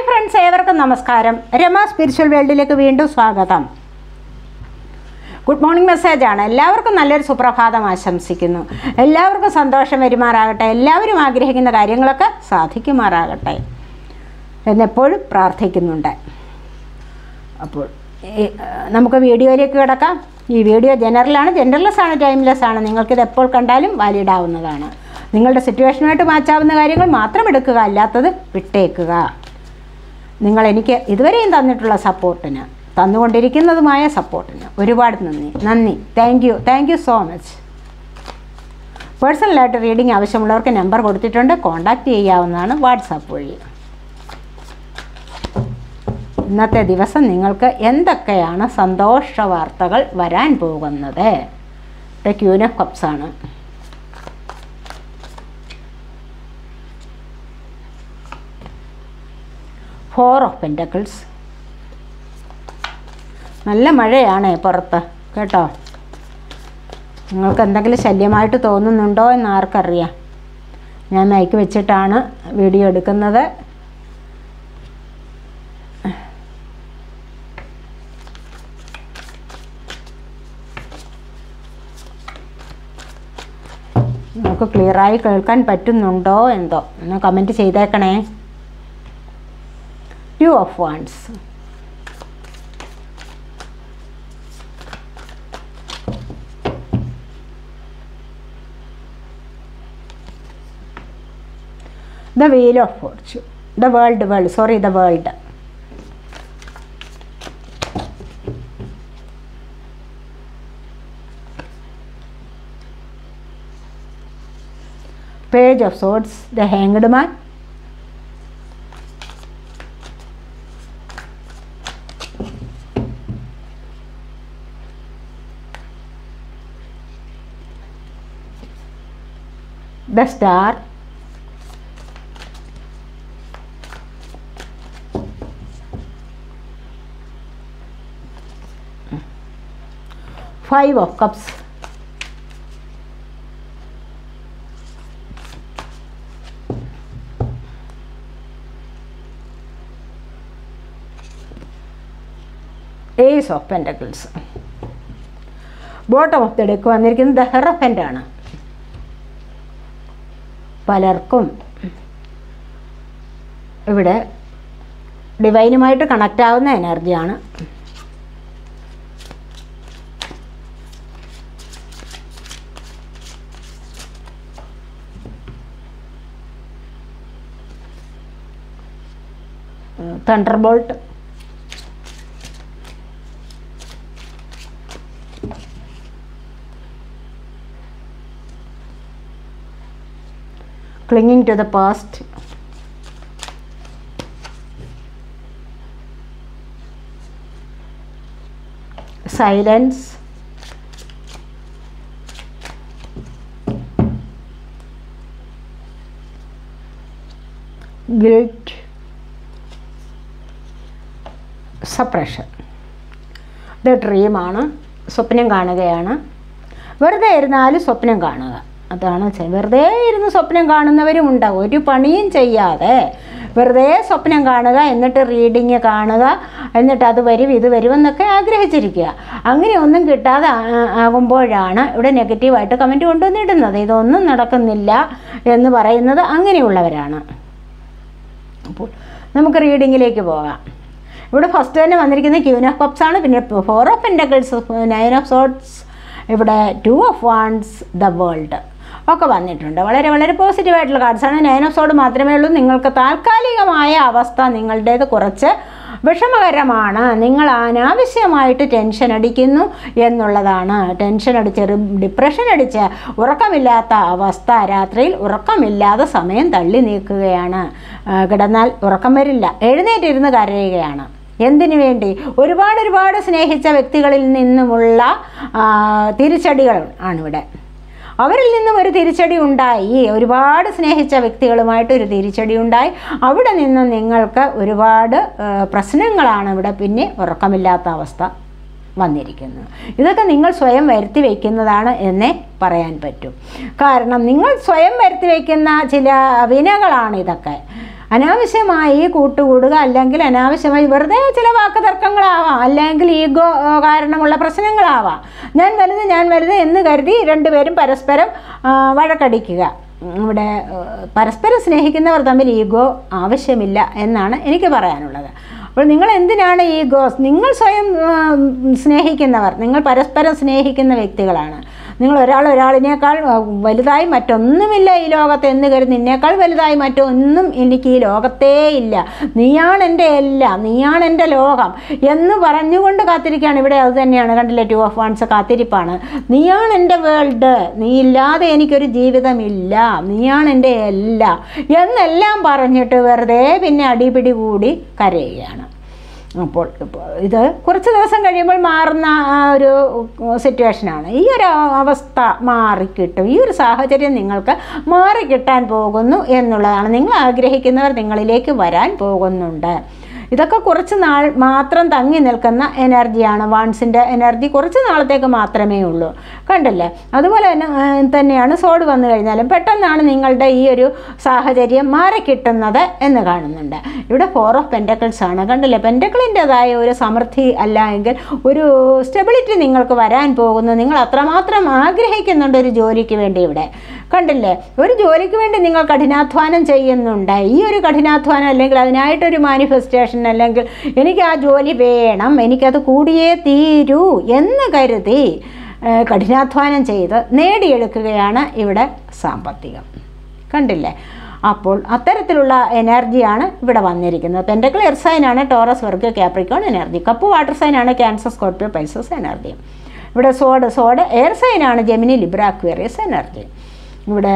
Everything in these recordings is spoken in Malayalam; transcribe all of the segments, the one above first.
ഹായ് ഫ്രണ്ട്സ്, ഏവർക്കും നമസ്കാരം. രമ സ്പിരിച്വൽ വേൾഡിലേക്ക് വീണ്ടും സ്വാഗതം. ഗുഡ് മോർണിംഗ് മെസ്സേജാണ്. എല്ലാവർക്കും നല്ലൊരു സുപ്രഭാതം ആശംസിക്കുന്നു. എല്ലാവർക്കും സന്തോഷം വരുമാറാകട്ടെ. എല്ലാവരും ആഗ്രഹിക്കുന്ന കാര്യങ്ങളൊക്കെ സാധിക്കുമാറാകട്ടെ എന്നെപ്പോഴും പ്രാർത്ഥിക്കുന്നുണ്ട്. അപ്പോൾ നമുക്ക് വീഡിയോയിലേക്ക് കിടക്കാം. ഈ വീഡിയോ ജനറൽലെസ് ആണ്, ടൈംലെസ് ആണ്. നിങ്ങൾക്കിത് എപ്പോൾ കണ്ടാലും വാലിഡ് ആവുന്നതാണ്. നിങ്ങളുടെ സിറ്റുവേഷനുമായിട്ട് മാച്ചാവുന്ന കാര്യങ്ങൾ മാത്രം എടുക്കുക, അല്ലാത്തത് വിട്ടേക്കുക. നിങ്ങൾ എനിക്ക് ഇതുവരെയും തന്നിട്ടുള്ള സപ്പോർട്ടിന്, തന്നുകൊണ്ടിരിക്കുന്നതുമായ സപ്പോർട്ടിന് ഒരുപാട് നന്ദി. Thank you so much. പേഴ്സണലായിട്ട് റീഡിംഗ് ആവശ്യമുള്ളവർക്ക് നമ്പർ കൊടുത്തിട്ടുണ്ട്, കോൺടാക്റ്റ് ചെയ്യാവുന്നതാണ് വാട്സാപ്പ് വഴി. ഇന്നത്തെ ദിവസം നിങ്ങൾക്ക് എന്തൊക്കെയാണ് സന്തോഷ വാർത്തകൾ വരാൻ പോകുന്നത്? ക്യൂൻ ഓഫ് കപ്സ് ആണ്. Four of pentacles. നല്ല മഴയാണ് പുറത്ത് കേട്ടോ. നിങ്ങൾക്ക് എന്തെങ്കിലും ശല്യമായിട്ട് തോന്നുന്നുണ്ടോ എന്ന് ആർക്കറിയാം. ഞാൻ മൈക്ക് വെച്ചിട്ടാണ് വീഡിയോ എടുക്കുന്നത്. നിങ്ങൾക്ക് ക്ലിയറായി കേൾക്കാൻ പറ്റുന്നുണ്ടോ എന്തോ ഒന്ന് കമൻറ്റ് ചെയ്തേക്കണേ. Two of Wands. The Wheel of Fortune. The world. Page of Swords. The Hanged Man. The Star. Five of Cups. Ace of Pentacles. Bottom of the deck വന്നിരിക്കുന്നത് ദ ഹെറഫൻ്റ് ആണ്. പലർക്കും ഇവിടെ ഡിവൈനുമായിട്ട് കണക്റ്റ് ആവുന്ന എനർജിയാണ്. Thunderbolt. Clinging to the past. Silence. Guilt. Suppression. The dream ആണ്. സ്വപ്നം കാണുകയാണ്. വെറുതെ ഇരുന്നാലും സ്വപ്നം കാണുക, അതാണ്. വെറുതെ ഇരുന്ന് സ്വപ്നം കാണുന്നവരും ഉണ്ടാവും. ഒരു പണിയും ചെയ്യാതെ വെറുതെ സ്വപ്നം കാണുക, എന്നിട്ട് റീഡിങ് കാണുക, എന്നിട്ട് അത് വരും ഇത് വരുമെന്നൊക്കെ ആഗ്രഹിച്ചിരിക്കുക. അങ്ങനെ ഒന്നും കിട്ടാതെ ആകുമ്പോഴാണ് ഇവിടെ നെഗറ്റീവായിട്ട് കമൻറ്റ് കൊണ്ടുവന്നിടുന്നത്. ഇതൊന്നും നടക്കുന്നില്ല എന്ന് പറയുന്നത് അങ്ങനെയുള്ളവരാണ്. അപ്പോൾ നമുക്ക് റീഡിങ്ങിലേക്ക് പോകാം. ഇവിടെ ഫസ്റ്റ് തന്നെ വന്നിരിക്കുന്നത് ക്യൂൻ ഓഫ് കപ്സ് ആണ്. പിന്നെ four of pentacles, nine of swords, ഇവിടെ two of wands, the world ഒക്കെ വന്നിട്ടുണ്ട്. വളരെ വളരെ പോസിറ്റീവായിട്ടുള്ള കാർഡ്സാണ്. നയൻ ഓഫ് സോർഡ് മാത്രമേ ഉള്ളൂ. നിങ്ങൾക്ക് താൽക്കാലികമായ അവസ്ഥ നിങ്ങളുടേത് കുറച്ച് വിഷമകരമാണ്. നിങ്ങൾ അനാവശ്യമായിട്ട് ടെൻഷൻ അടിക്കുന്നു എന്നുള്ളതാണ്. ടെൻഷൻ അടിച്ച് ഡിപ്രഷൻ അടിച്ച് ഉറക്കമില്ലാത്ത അവസ്ഥ, രാത്രിയിൽ ഉറക്കമില്ലാതെ സമയം തള്ളി നീക്കുകയാണ്. കിടന്നാൽ ഉറക്കം വരില്ല, എഴുന്നേറ്റിരുന്ന് കരയുകയാണ്. എന്തിനു വേണ്ടി? ഒരുപാട് സ്നേഹിച്ച വ്യക്തികളിൽ നിന്നുമുള്ള തിരിച്ചടികൾ ആണിവിടെ. അവരിൽ നിന്നും ഒരു തിരിച്ചടി ഉണ്ടായി. ഒരുപാട് സ്നേഹിച്ച വ്യക്തികളുമായിട്ടൊരു തിരിച്ചടി ഉണ്ടായി. അവിടെ നിന്ന് നിങ്ങൾക്ക് ഒരുപാട് പ്രശ്നങ്ങളാണ് ഇവിടെ. പിന്നെ ഉറക്കമില്ലാത്ത അവസ്ഥ വന്നിരിക്കുന്നത്. ഇതൊക്കെ നിങ്ങൾ സ്വയം വരുത്തി വയ്ക്കുന്നതാണ് എന്നേ പറയാൻ പറ്റും. കാരണം നിങ്ങൾ സ്വയം വരുത്തി വയ്ക്കുന്ന ചില വിനകളാണ് ഇതൊക്കെ. അനാവശ്യമായി കൂട്ടുകൂടുക, അല്ലെങ്കിൽ അനാവശ്യമായി വെറുതെ ചില വാക്ക് തർക്കങ്ങളാവാം, അല്ലെങ്കിൽ ഈഗോ കാരണമുള്ള പ്രശ്നങ്ങളാവാം. ഞാൻ വലുത് എന്ന് കരുതി രണ്ടുപേരും പരസ്പരം വഴക്കടിക്കുക. ഇവിടെ പരസ്പരം സ്നേഹിക്കുന്നവർ തമ്മിൽ ഈഗോ ആവശ്യമില്ല എന്നാണ് എനിക്ക് പറയാനുള്ളത്. അപ്പോൾ നിങ്ങൾ എന്തിനാണ് ഈഗോ? നിങ്ങൾ സ്വയം സ്നേഹിക്കുന്നവർ, നിങ്ങൾ പരസ്പരം സ്നേഹിക്കുന്ന വ്യക്തികളാണ്. നിങ്ങൾ ഒരാളിനേക്കാൾ വലുതായി മറ്റൊന്നുമില്ല ഈ ലോകത്ത് എന്ന് കരുതി നിന്നേക്കാൾ വലുതായി മറ്റൊന്നും എനിക്ക് ഈ ലോകത്തേ ഇല്ല, നീയാണെൻ്റെ എല്ലാം, നീയാണെൻ്റെ ലോകം എന്ന് പറഞ്ഞുകൊണ്ട് കാത്തിരിക്കുകയാണ്. ഇവിടെ അത് തന്നെയാണ്, കണ്ടില്ലേ, 2 of Wands കാത്തിരിപ്പാണ്. നീയാണെൻ്റെ വേൾഡ്, നീ ഇല്ലാതെ എനിക്കൊരു ജീവിതമില്ല, നീയാണെൻ്റെ എല്ലാം എന്നെല്ലാം പറഞ്ഞിട്ട് വെറുതെ പിന്നെ അടിപിടി കൂടി കരയുകയാണ്. അപ്പോൾ ഇത് കുറച്ച് ദിവസം കഴിയുമ്പോൾ മാറുന്ന ഒരു സിറ്റുവേഷനാണ്. ഈ ഒരു അവസ്ഥ മാറിക്കിട്ടും, ഈ ഒരു സാഹചര്യം നിങ്ങൾക്ക് മാറിക്കിട്ടാൻ പോകുന്നു എന്നുള്ളതാണ്. നിങ്ങൾ ആഗ്രഹിക്കുന്നവർ നിങ്ങളിലേക്ക് വരാൻ പോകുന്നുണ്ട്. ഇതൊക്കെ കുറച്ച് നാൾ മാത്രം തങ്ങി നിൽക്കുന്ന എനർജിയാണ്. വാൺസിൻ്റെ എനർജി കുറച്ച് നാളത്തേക്ക് മാത്രമേ ഉള്ളൂ, കണ്ടില്ലേ. അതുപോലെ തന്നെയാണ് സോഡ് വന്നു കഴിഞ്ഞാലും പെട്ടെന്നാണ് നിങ്ങളുടെ ഈ ഒരു സാഹചര്യം മാറിക്കിട്ടുന്നത് എന്ന് കാണുന്നുണ്ട്. ഇവിടെ 4 of Pentacles ആണ്, കണ്ടില്ലേ. പെൻറ്റക്കിളിൻ്റെതായ ഒരു സമൃദ്ധി അല്ല എങ്കിൽ ഒരു സ്റ്റെബിലിറ്റി നിങ്ങൾക്ക് വരാൻ പോകുന്നു. നിങ്ങൾ അത്രമാത്രം ആഗ്രഹിക്കുന്നുണ്ട് ഒരു ജോലിക്ക് വേണ്ടി. ഇവിടെ കണ്ടില്ലേ, ഒരു ജോലിക്ക് വേണ്ടി നിങ്ങൾ കഠിനാധ്വാനം ചെയ്യുന്നുണ്ട്. ഈ ഒരു കഠിനാധ്വാനം അല്ലെങ്കിൽ അതിനായിട്ടൊരു മാനിഫെസ്റ്റേഷൻ, അല്ലെങ്കിൽ എനിക്ക് ആ ജോലി വേണം, എനിക്കത് കൂടിയേ തീരൂ എന്ന് കരുതി കഠിനാധ്വാനം ചെയ്ത് നേടിയെടുക്കുകയാണ് ഇവിടെ സാമ്പത്തികം, കണ്ടില്ലേ. അപ്പോൾ അത്തരത്തിലുള്ള എനർജിയാണ് ഇവിടെ വന്നിരിക്കുന്നത്. പെൻറ്റക്കിൾ എർത്ത് സൈനാണ്, Taurus, Virgo, Capricorn energy. Cup water സൈനാണ്, ക്യാൻസർ, സ്കോർപ്പിയോ, പൈസസ് എനർജി. ഇവിടെ സോഡ് എയർ സൈനാണ്, ജെമിനി, ലിബ്ര, അക്വേറിയസ് എനർജി. ഇവിടെ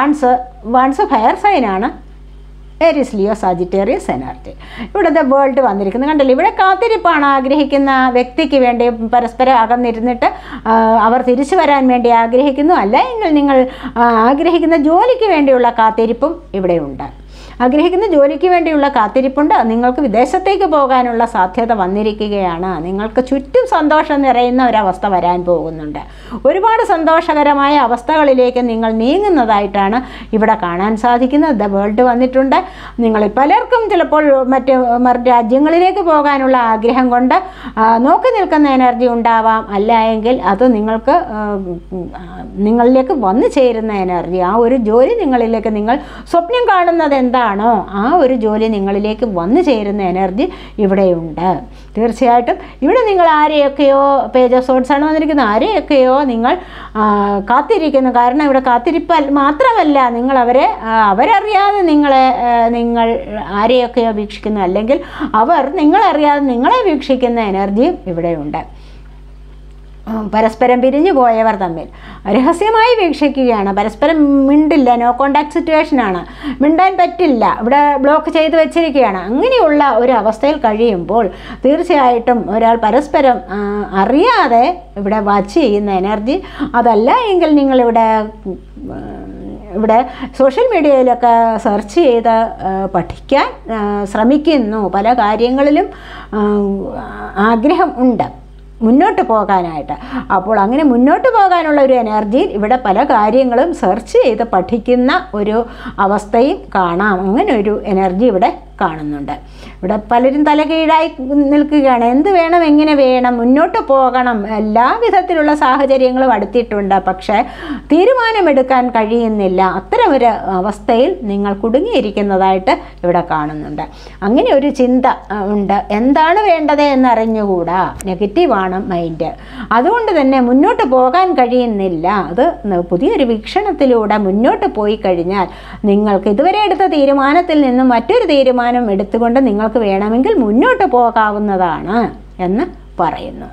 വാൺസ് ഫയർ സൈനാണ്, ഏരീസ്, ലിയോ, സാജിറ്റേറിയസ് എനർജി. ഇവിടുത്തെ വേൾഡ് വന്നിരിക്കുന്നത് കണ്ടല്ലോ. ഇവിടെ കാത്തിരിപ്പാണ്. ആഗ്രഹിക്കുന്ന വ്യക്തിക്ക് വേണ്ടി പരസ്പരം അകന്നിരുന്നിട്ട് അവർ തിരിച്ചു വരാൻ വേണ്ടി ആഗ്രഹിക്കുന്നു. അല്ല എങ്കിൽ നിങ്ങൾ ആഗ്രഹിക്കുന്ന ജോലിക്ക് വേണ്ടിയുള്ള കാത്തിരിപ്പും ഇവിടെയുണ്ട്. ആഗ്രഹിക്കുന്ന ജോലിക്ക് വേണ്ടിയുള്ള കാത്തിരിപ്പുണ്ട്. നിങ്ങൾക്ക് വിദേശത്തേക്ക് പോകാനുള്ള സാധ്യത വന്നിരിക്കുകയാണ്. നിങ്ങൾക്ക് ചുറ്റും സന്തോഷം നിറയുന്ന ഒരവസ്ഥ വരാൻ പോകുന്നുണ്ട്. ഒരുപാട് സന്തോഷകരമായ അവസ്ഥകളിലേക്ക് നിങ്ങൾ നീങ്ങുന്നതായിട്ടാണ് ഇവിടെ കാണാൻ സാധിക്കുന്നത്. ദ വേൾഡ് വന്നിട്ടുണ്ട്. നിങ്ങളിൽ പലർക്കും ചിലപ്പോൾ മറ്റ് രാജ്യങ്ങളിലേക്ക് പോകാനുള്ള ആഗ്രഹം കൊണ്ട് നോക്കി നിൽക്കുന്ന എനർജി ഉണ്ടാവാം. അല്ല എങ്കിൽ അത് നിങ്ങൾക്ക് നിങ്ങളിലേക്ക് വന്നു ചേരുന്ന എനർജി, ആ ഒരു ജോലി നിങ്ങളിലേക്ക് നിങ്ങൾ സ്വപ്നം കാണുന്നത് എന്താണോ ആ ഒരു ജോലി നിങ്ങളിലേക്ക് വന്നു ചേരുന്ന എനർജി ഇവിടെയുണ്ട്. തീർച്ചയായിട്ടും ഇവിടെ നിങ്ങൾ ആരെയൊക്കെയോ, പേജ് ഓഫ് സോഡ്സ് ആണ് വന്നിരിക്കുന്നത്, ആരെയൊക്കെയോ നിങ്ങൾ കാത്തിരിക്കുന്നു. കാരണം ഇവിടെ കാത്തിരിപ്പ് മാത്രമല്ല, നിങ്ങൾ അവരറിയാതെ നിങ്ങൾ ആരെയൊക്കെയോ വീക്ഷിക്കുന്നു, അല്ലെങ്കിൽ അവർ നിങ്ങളറിയാതെ നിങ്ങളെ വീക്ഷിക്കുന്ന എനർജിയും ഇവിടെയുണ്ട്. പരസ്പരം പിരിഞ്ഞു പോയവർ തമ്മിൽ രഹസ്യമായി വീക്ഷിക്കുകയാണ്. പരസ്പരം മിണ്ടില്ല, നോ കോണ്ടാക്ട് സിറ്റുവേഷനാണ്, മിണ്ടാൻ പറ്റില്ല, ഇവിടെ ബ്ലോക്ക് ചെയ്ത് വെച്ചിരിക്കുകയാണ്. അങ്ങനെയുള്ള ഒരു അവസ്ഥയിൽ കഴിയുമ്പോൾ തീർച്ചയായിട്ടും ഒരാൾ പരസ്പരം അറിയാതെ ഇവിടെ വാച്ച് ചെയ്യുന്ന എനർജി. അതല്ല എങ്കിൽ നിങ്ങളിവിടെ സോഷ്യൽ മീഡിയയിലൊക്കെ സെർച്ച് ചെയ്ത് പഠിക്കാൻ ശ്രമിക്കുന്നു. പല കാര്യങ്ങളിലും ആഗ്രഹം ഉണ്ട് മുന്നോട്ട് പോകാനായിട്ട്. അപ്പോൾ അങ്ങനെ മുന്നോട്ട് പോകാനുള്ള ഒരു എനർജിയിൽ ഇവിടെ പല കാര്യങ്ങളും സെർച്ച് ചെയ്ത് പഠിക്കുന്ന ഒരു അവസ്ഥയും കാണാം. അങ്ങനെ ഒരു എനർജി ഇവിടെ കാണുന്നുണ്ട്. ഇവിടെ പലരും തലകീഴായി നിൽക്കുകയാണ്. എന്ത് വേണം, എങ്ങനെ വേണം, മുന്നോട്ട് പോകണം, എല്ലാ വിധത്തിലുള്ള സാഹചര്യങ്ങളും അടുത്തിട്ടുണ്ട്. പക്ഷേ തീരുമാനമെടുക്കാൻ കഴിയുന്നില്ല. അത്തരമൊരു അവസ്ഥയിൽ നിങ്ങൾ കുടുങ്ങിയിരിക്കുന്നതായിട്ട് ഇവിടെ കാണുന്നുണ്ട്. അങ്ങനെ ഒരു ചിന്ത ഉണ്ട്, എന്താണ് വേണ്ടത് എന്നറിഞ്ഞുകൂടാ, നെഗറ്റീവാണ് മൈൻഡ്. അതുകൊണ്ട് തന്നെ മുന്നോട്ട് പോകാൻ കഴിയുന്നില്ല. അത് പുതിയൊരു വീക്ഷണത്തിലൂടെ മുന്നോട്ട് പോയി കഴിഞ്ഞാൽ നിങ്ങൾക്ക് ഇതുവരെ എടുത്ത തീരുമാനത്തിൽ നിന്നും മറ്റൊരു തീരുമാനം എടുത്തുകൊണ്ട് നിങ്ങൾക്ക് വേണമെങ്കിൽ മുന്നോട്ട് പോകാവുന്നതാണ് എന്ന് പറയുന്നു.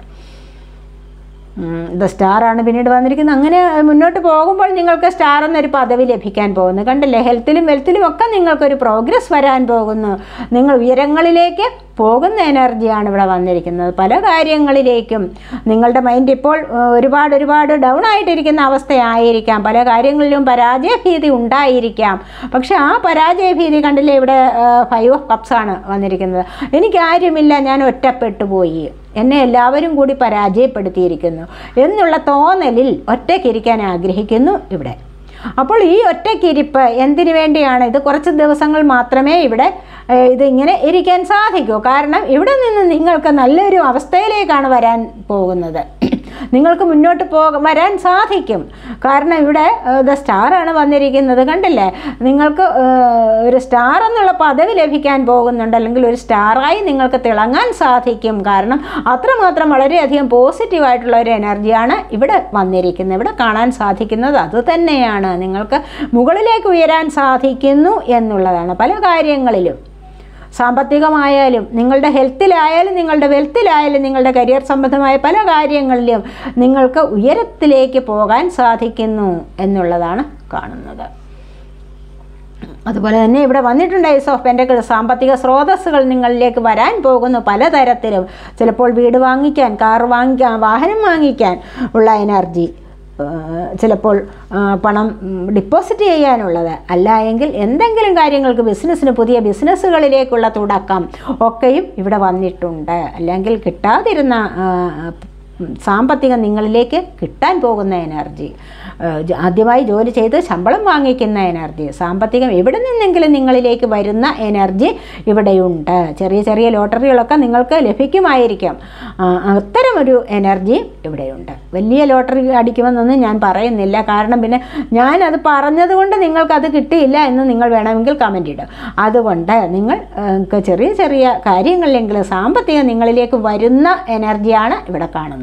ദ സ്റ്റാറാണ് പിന്നീട് വന്നിരിക്കുന്നത്. അങ്ങനെ മുന്നോട്ട് പോകുമ്പോൾ നിങ്ങൾക്ക് സ്റ്റാർ എന്നൊരു പദവി ലഭിക്കാൻ പോകുന്നു. കണ്ടില്ലേ, ഹെൽത്തിലും വെൽത്തിലും ഒക്കെ നിങ്ങൾക്കൊരു പ്രോഗ്രസ് വരാൻ പോകുന്നു. നിങ്ങൾ ഉയരങ്ങളിലേക്ക് പോകുന്ന എനർജിയാണ് ഇവിടെ വന്നിരിക്കുന്നത്. പല കാര്യങ്ങളിലേക്കും നിങ്ങളുടെ മൈൻഡ് ഇപ്പോൾ ഒരുപാട് ഡൗൺ ആയിട്ടിരിക്കുന്ന അവസ്ഥയായിരിക്കാം. പല കാര്യങ്ങളിലും പരാജയഭീതി ഉണ്ടായിരിക്കാം. പക്ഷെ ആ പരാജയഭീതി കണ്ടില്ലേ, ഇവിടെ 5 of Cups ആണ് വന്നിരിക്കുന്നത്. എനിക്കാരുമില്ല, ഞാൻ ഒറ്റപ്പെട്ടു പോയി, എന്നെ എല്ലാവരും കൂടി പരാജയപ്പെടുത്തിയിരിക്കുന്നു എന്നുള്ള തോന്നലിൽ ഒറ്റയ്ക്കിരിക്കാൻ ആഗ്രഹിക്കുന്നു ഇവിടെ. അപ്പോൾ ഈ ഒറ്റയ്ക്കിരിപ്പ് എന്തിനു വേണ്ടിയാണ്? ഇത് കുറച്ച് ദിവസങ്ങൾ മാത്രമേ ഇവിടെ ഇതിങ്ങനെ ഇരിക്കാൻ സാധിക്കൂ. കാരണം ഇവിടെ നിന്ന് നിങ്ങൾക്ക് നല്ലൊരു അവസ്ഥയിലേക്കാണ് വരാൻ പോകുന്നത്. നിങ്ങൾക്ക് മുന്നോട്ട് വരാൻ സാധിക്കും. കാരണം ഇവിടെ ദ സ്റ്റാറാണ് വന്നിരിക്കുന്നത്, കണ്ടില്ലേ? നിങ്ങൾക്ക് ഒരു സ്റ്റാർ എന്നുള്ള പദവി ലഭിക്കാൻ പോകുന്നുണ്ട്, അല്ലെങ്കിൽ ഒരു സ്റ്റാറായി നിങ്ങൾക്ക് തിളങ്ങാൻ സാധിക്കും. കാരണം അത്രമാത്രം വളരെയധികം പോസിറ്റീവായിട്ടുള്ള ഒരു എനർജിയാണ് ഇവിടെ വന്നിരിക്കുന്നത്. ഇവിടെ കാണാൻ സാധിക്കുന്നത് അത് തന്നെയാണ്. നിങ്ങൾക്ക് മുകളിലേക്ക് ഉയരാൻ സാധിക്കുന്നു എന്നുള്ളതാണ്. പല കാര്യങ്ങളിലും, സാമ്പത്തികമായാലും, നിങ്ങളുടെ ഹെൽത്തിലായാലും, നിങ്ങളുടെ വെൽത്തിലായാലും, നിങ്ങളുടെ കരിയർ സംബന്ധമായ പല കാര്യങ്ങളിലും നിങ്ങൾക്ക് ഉയരത്തിലേക്ക് പോകാൻ സാധിക്കുന്നു എന്നുള്ളതാണ് കാണുന്നത്. അതുപോലെ തന്നെ ഇവിടെ വന്നിട്ടുണ്ട് ഏസ് ഓഫ് പെന്റക്കിൾസ്. സാമ്പത്തിക സ്രോതസ്സുകൾ നിങ്ങളിലേക്ക് വരാൻ പോകുന്നു പലതരത്തിലും. ചിലപ്പോൾ വീട് വാങ്ങിക്കാൻ, കാർ വാങ്ങിക്കാൻ, വാഹനം വാങ്ങിക്കാൻ ഉള്ള എനർജി, ചിലപ്പോൾ പണം ഡിപ്പോസിറ്റ് ചെയ്യാനുള്ളത്, അല്ല എങ്കിൽ എന്തെങ്കിലും കാര്യങ്ങൾക്ക് ബിസിനസ്സിന്, പുതിയ ബിസിനസ്സുകളിലേക്കുള്ള തുടക്കം ഒക്കെയും ഇവിടെ വന്നിട്ടുണ്ട്. അല്ലെങ്കിൽ കിട്ടാതിരുന്ന സാമ്പത്തികം നിങ്ങളിലേക്ക് കിട്ടാൻ പോകുന്ന എനർജി, ആദ്യമായി ജോലി ചെയ്ത് ശമ്പളം വാങ്ങിക്കുന്ന എനർജി, സാമ്പത്തികം എവിടെ നിന്നെങ്കിലും നിങ്ങളിലേക്ക് വരുന്ന എനർജി ഇവിടെയുണ്ട്. ചെറിയ ചെറിയ ലോട്ടറികളൊക്കെ നിങ്ങൾക്ക് ലഭിക്കുമായിരിക്കും. അത്തരമൊരു എനർജി ഇവിടെയുണ്ട്. വലിയ ലോട്ടറി അടിക്കുമെന്നൊന്നും ഞാൻ പറയുന്നില്ല. കാരണം പിന്നെ ഞാനത് പറഞ്ഞതുകൊണ്ട് നിങ്ങൾക്കത് കിട്ടിയില്ല എന്ന് നിങ്ങൾ വേണമെങ്കിൽ കമൻ്റ് ഇടും. അതുകൊണ്ട് നിങ്ങൾക്ക് ചെറിയ ചെറിയ കാര്യങ്ങളിലെങ്കിലും സാമ്പത്തികം നിങ്ങളിലേക്ക് വരുന്ന എനർജിയാണ് ഇവിടെ കാണുന്നത്.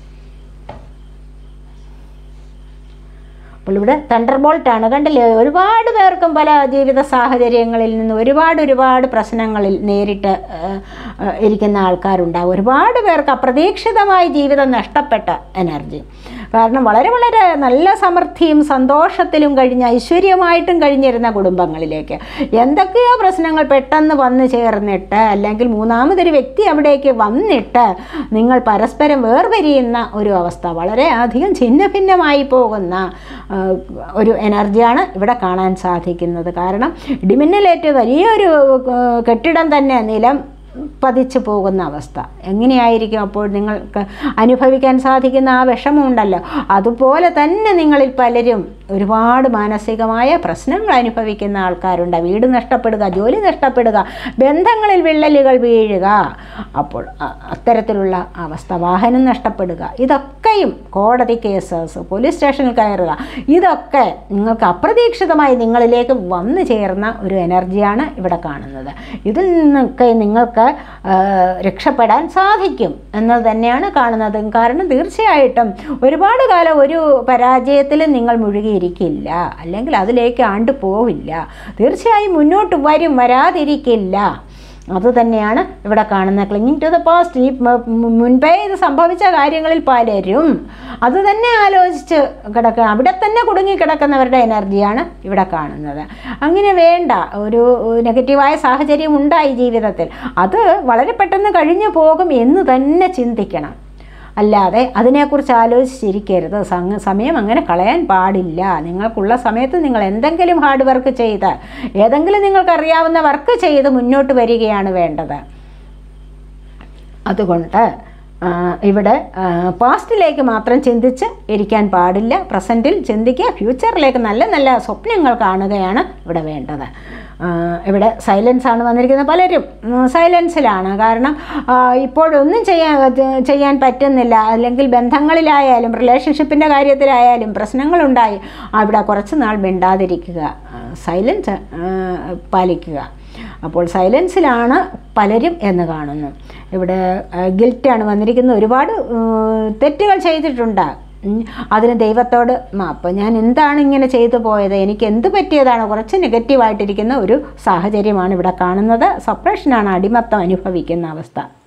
അപ്പോൾ ഇവിടെ തണ്ടർ ബോൾട്ടാണ്, കണ്ടില്ലേ? ഒരുപാട് പേർക്കും പല ജീവിത സാഹചര്യങ്ങളിൽ നിന്ന് ഒരുപാട് പ്രശ്നങ്ങളിൽ നേരിട്ട് ഇരിക്കുന്ന ആൾക്കാരുണ്ടാകും. ഒരുപാട് പേർക്ക് അപ്രതീക്ഷിതമായി ജീവിതം നഷ്ടപ്പെട്ട എനർജി. കാരണം വളരെ നല്ല സമൃദ്ധിയും സന്തോഷത്തിലും കഴിഞ്ഞ ഐശ്വര്യമായിട്ടും കഴിഞ്ഞിരുന്ന കുടുംബങ്ങളിലേക്ക് എന്തൊക്കെയോ പ്രശ്നങ്ങൾ പെട്ടെന്ന് വന്നു ചേർന്നിട്ട്, അല്ലെങ്കിൽ മൂന്നാമതൊരു വ്യക്തി അവിടേക്ക് വന്നിട്ട് നിങ്ങൾ പരസ്പരം വേർപിരിയുന്ന ഒരു അവസ്ഥ, വളരെ അധികം ഛിന്ന ഭിന്നമായി പോകുന്ന ഒരു എനർജിയാണ് ഇവിടെ കാണാൻ സാധിക്കുന്നത്. കാരണം ഇടിമിന്നലേറ്റ് വലിയൊരു കെട്ടിടം തന്നെ നിലം പതിച്ചു പോകുന്ന അവസ്ഥ എങ്ങനെയായിരിക്കും അപ്പോൾ നിങ്ങൾക്ക് അനുഭവിക്കാൻ സാധിക്കുന്ന ആ വിഷമമുണ്ടല്ലോ, അതുപോലെ തന്നെ നിങ്ങളിൽ പലരും ഒരുപാട് മാനസികമായ പ്രശ്നങ്ങൾ അനുഭവിക്കുന്ന ആൾക്കാരുണ്ട്. വീട് നഷ്ടപ്പെടുക, ജോലി നഷ്ടപ്പെടുക, ബന്ധങ്ങളിൽ വിള്ളലുകൾ വീഴുക, അപ്പോൾ അത്തരത്തിലുള്ള അവസ്ഥ, വാഹനം നഷ്ടപ്പെടുക, ഇതൊക്കെയും കോടതി കേസസ്, പോലീസ് സ്റ്റേഷനിൽ കയറുക, ഇതൊക്കെ നിങ്ങൾക്ക് അപ്രതീക്ഷിതമായി നിങ്ങളിലേക്ക് വന്നു ചേർന്ന ഒരു എനർജിയാണ് ഇവിടെ കാണുന്നത്. ഇതിൽ നിന്നൊക്കെ നിങ്ങൾക്ക് രക്ഷപ്പെടാൻ സാധിക്കും എന്നത് തന്നെയാണ് കാണുന്നത്. കാരണം തീർച്ചയായിട്ടും ഒരുപാട് കാലം ഒരു പരാജയത്തിൽ നിങ്ങൾ മുഴുകിയിരിക്കില്ല, അല്ലെങ്കിൽ അതിലേക്ക് ആണ്ട് പോവില്ല. തീർച്ചയായും മുന്നോട്ട് വരാതിരിക്കില്ല. അതുതന്നെയാണ് ഇവിടെ കാണുന്ന ക്ലിങ്ങിങ് ടു ദ പാസ്റ്റ്. ഈ മുൻപേ ഇത് സംഭവിച്ച കാര്യങ്ങളിൽ പലരും അത് തന്നെ ആലോചിച്ച് കിടക്കുക, അവിടെ തന്നെ കുടുങ്ങിക്കിടക്കുന്നവരുടെ എനർജിയാണ് ഇവിടെ കാണുന്നത്. അങ്ങനെ വേണ്ട, ഒരു നെഗറ്റീവായ സാഹചര്യം ഉണ്ടായി ജീവിതത്തിൽ, അത് വളരെ പെട്ടെന്ന് കഴിഞ്ഞു പോകും എന്ന് തന്നെ ചിന്തിക്കണം. അല്ലാതെ അതിനെക്കുറിച്ച് ആലോചിച്ചിരിക്കരുത്. സമയം അങ്ങനെ കളയാൻ പാടില്ല. നിങ്ങൾക്കുള്ള സമയത്ത് നിങ്ങൾ എന്തെങ്കിലും ഹാർഡ് വർക്ക് ചെയ്ത്, ഏതെങ്കിലും നിങ്ങൾക്കറിയാവുന്ന വർക്ക് ചെയ്ത് മുന്നോട്ട് വരികയാണ് വേണ്ടത്. അതുകൊണ്ട് ഇവിടെ പാസ്റ്റിലേക്ക് മാത്രം ചിന്തിച്ച് ഇരിക്കാൻ പാടില്ല. പ്രസൻറ്റിൽ ചിന്തിക്കുക, ഫ്യൂച്ചറിലേക്ക് നല്ല സ്വപ്നങ്ങൾ കാണുകയാണ് ഇവിടെ വേണ്ടത്. ഇവിടെ സൈലൻസാണ് വന്നിരിക്കുന്നത്. പലരും സൈലൻസിലാണ്. കാരണം ഇപ്പോഴൊന്നും ചെയ്യാൻ പറ്റുന്നില്ല, അല്ലെങ്കിൽ ബന്ധങ്ങളിലായാലും റിലേഷൻഷിപ്പിൻ്റെ കാര്യത്തിലായാലും പ്രശ്നങ്ങളുണ്ടായി, അവിടെ കുറച്ച് നാൾ മിണ്ടാതിരിക്കുക, സൈലൻസ് പാലിക്കുക. അപ്പോൾ സൈലൻസിലാണ് പലരും എന്ന് കാണുന്നു. ഇവിടെ ഗിൽറ്റാണ് വന്നിരിക്കുന്നത്. ഒരുപാട് തെറ്റുകൾ ചെയ്തിട്ടുണ്ട്, അതിന് ദൈവത്തോട് മാപ്പ്. ഞാൻ എന്താണ് ഇങ്ങനെ ചെയ്തു പോയത്, എനിക്ക് എന്ത് പറ്റിയതാണ്? കുറച്ച് നെഗറ്റീവായിട്ടിരിക്കുന്ന ഒരു സാഹചര്യമാണ് ഇവിടെ കാണുന്നത്. സപ്രഷനാണ്, അടിമത്തം അനുഭവിക്കുന്ന അവസ്ഥ.